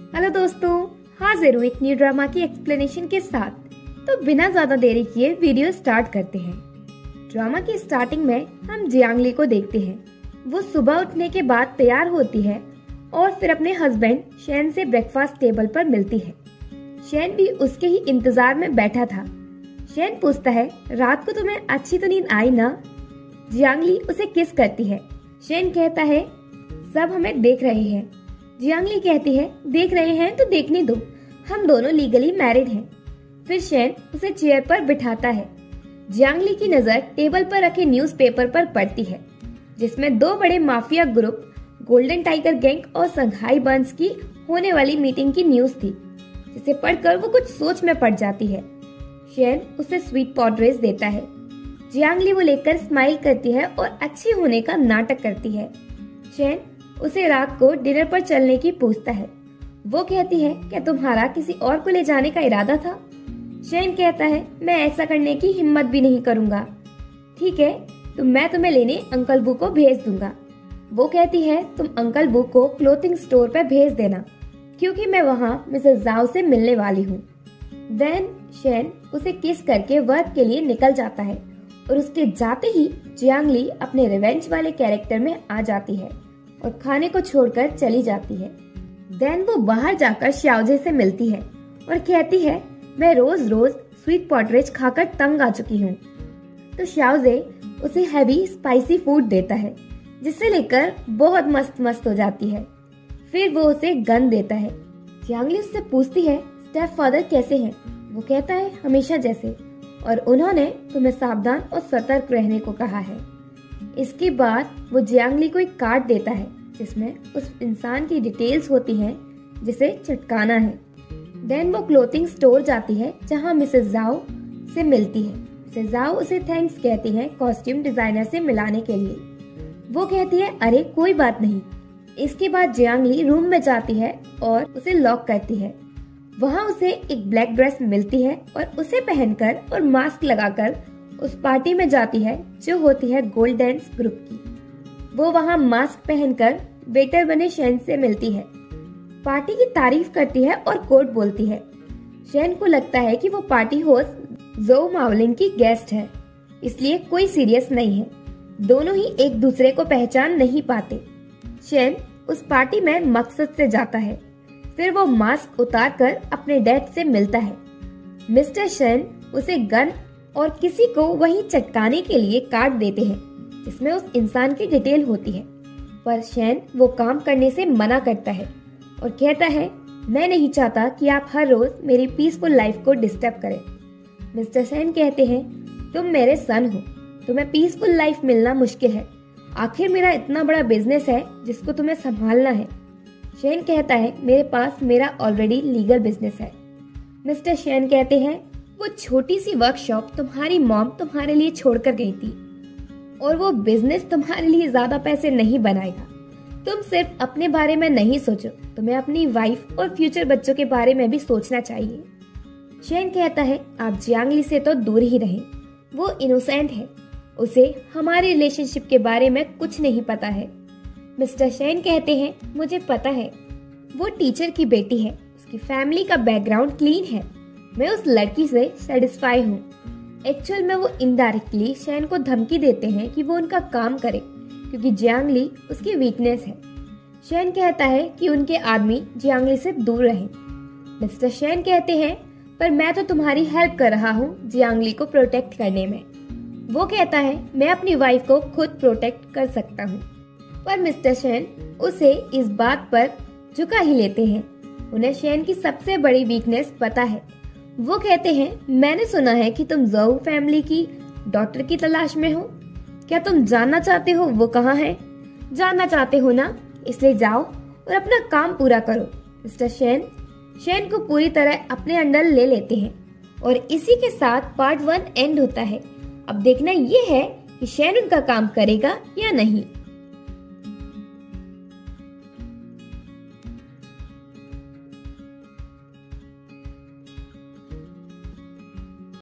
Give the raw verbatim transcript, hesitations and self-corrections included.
Hello दोस्तों, हाजिर हूँ एक न्यू ड्रामा की एक्सप्लेनेशन के साथ। तो बिना ज्यादा देरी किए वीडियो स्टार्ट करते हैं। ड्रामा की स्टार्टिंग में हम जियांगली को देखते हैं। वो सुबह उठने के बाद तैयार होती है और फिर अपने हस्बैंड शैन से ब्रेकफास्ट टेबल पर मिलती है। शैन भी उसके ही इंतजार में बैठा था। शैन पूछता है, रात को तुम्हें अच्छी तो नींद आई ना? जियांगली उसे किस करती है। शैन कहता है, सब हमें देख रहे हैं। जियांगली कहती है, देख रहे हैं तो देखने दो, हम दोनों लीगली मैरिड हैं। फिर शैन उसे चेयर पर बिठाता है। जियांगली की नजर टेबल पर रखे न्यूज़पेपर पर पड़ती है, जिसमें दो बड़े mafia group golden tiger gang और संघाई बंस की होने वाली मीटिंग की न्यूज थी, जिसे पढ़कर वो कुछ सोच में पड़ जाती है। शैन उसे स्वीट पॉड्रेज देता है। जियांगली वो लेकर स्माइल करती है और अच्छी होने का नाटक करती है। शैन उसे रात को डिनर पर चलने की पूछता है। वो कहती है, क्या तुम्हारा किसी और को ले जाने का इरादा था? शैन कहता है, मैं ऐसा करने की हिम्मत भी नहीं करूंगा। ठीक है, तो मैं तुम्हें लेने अंकल बू को भेज दूंगा। वो कहती है, तुम अंकल बू को क्लोथिंग स्टोर पर भेज देना, क्योंकि मैं वहाँ मिसेस जाओ से मिलने वाली हूँ। देन शैन उसे किस करके वर्क के लिए निकल जाता है और उसके जाते ही जियांगली अपने रिवेंज वाले कैरेक्टर में आ जाती है और खाने को छोड़कर चली जाती है। देन वो बाहर जाकर श्याओजे से मिलती है और कहती है, मैं रोज रोज स्वीट पॉटरेज खाकर तंग आ चुकी हूँ। तो श्याओजे उसे हैवी स्पाइसी फूड देता है, जिसे लेकर बहुत मस्त मस्त हो जाती है। फिर वो उसे गन देता है। जियांगली उससे पूछती है, स्टेप फादर कैसे हैं? वो कहता है, हमेशा जैसे, और उन्होंने तुम्हें सावधान और सतर्क रहने को कहा है। इसके बाद वो जियांगली को एक कार्ड देता है, जिसमें उस इंसान की डिटेल्स होती हैं जिसे चटकाना है। देन वो क्लोथिंग स्टोर जाती है, जहां मिसेस जाओ से मिलती है। मिसेस जाओ उसे थैंक्स कहती है कॉस्ट्यूम डिजाइनर से मिलाने के लिए। वो कहती है, अरे कोई बात नहीं। इसके बाद जियांगली रूम में जाती है और उसे लॉक करती है। वहाँ उसे एक ब्लैक ड्रेस मिलती है और उसे पहनकर और मास्क लगाकर उस पार्टी में जाती है, जो होती है गोल्ड डांस ग्रुप की। वो वहाँ मास्क पहनकर वेटर बने शैन से मिलती है, पार्टी की तारीफ करती है और कोट बोलती है। शैन को लगता है कि वो पार्टी होस्ट ज़ोउ मावलिन की गेस्ट है, इसलिए कोई सीरियस नहीं है। दोनों ही एक दूसरे को पहचान नहीं पाते। शैन उस पार्टी में मकसद से जाता है। फिर वो मास्क उतारकर अपने डैड से मिलता है। मिस्टर शैन उसे गन और किसी को वही चटकाने के लिए कार्ड देते हैं, जिसमें उस इंसान की डिटेल होती है। पर शैन वो काम करने से मना करता है और कहता है, मैं नहीं चाहता कि आप हर रोज मेरी पीसफुल लाइफ को डिस्टर्ब करें। मिस्टर शैन कहते हैं, तुम मेरे सन हो, तुम्हें पीसफुल लाइफ मिलना मुश्किल है। आखिर मेरा इतना बड़ा बिजनेस है जिसको तुम्हें संभालना है। शैन कहता है, मेरे पास मेरा ऑलरेडी लीगल बिजनेस है। मिस्टर शैन कहते हैं, वो छोटी सी वर्कशॉप तुम्हारी मॉम तुम्हारे लिए छोड़कर गई थी, और वो बिजनेस तुम्हारे लिए ज्यादा पैसे नहीं बनाएगा। तुम सिर्फ अपने बारे में नहीं सोचो, तुम्हें अपनी वाइफ और फ्यूचर बच्चों के बारे में भी सोचना चाहिए। शैन कहता है, आप जियांगली से तो दूर ही रहें, वो इनोसेंट है, उसे हमारे रिलेशनशिप के बारे में कुछ नहीं पता है। मिस्टर शैन कहते हैं, मुझे पता है, वो टीचर की बेटी है, उसकी फैमिली का बैकग्राउंड क्लीन है, मैं उस लड़की से सेटिस्फाई हूँ। एक्चुअल में वो इनडायरेक्टली शैन को धमकी देते हैं कि वो उनका काम करे, क्योंकि जियांगली उसकी वीकनेस है। शैन कहता है कि उनके आदमी जियांगली से दूर रहें। मिस्टर शैन कहते हैं, पर मैं तो तुम्हारी हेल्प कर रहा हूँ जियांगली को प्रोटेक्ट करने में। वो कहता है, मैं अपनी वाइफ को खुद प्रोटेक्ट कर सकता हूँ। पर मिस्टर शैन उसे इस बात पर झुका ही लेते हैं। उन्हें शैन की सबसे बड़ी वीकनेस पता है। वो कहते हैं, मैंने सुना है कि तुम ज़ोउ फैमिली की डॉटर की तलाश में हो। क्या तुम जानना चाहते हो वो कहाँ है? जानना चाहते हो ना, इसलिए जाओ और अपना काम पूरा करो। मिस्टर शैन शैन को पूरी तरह अपने अंडर ले लेते हैं और इसी के साथ पार्ट वन एंड होता है। अब देखना ये है कि शैन उनका काम करेगा या नहीं।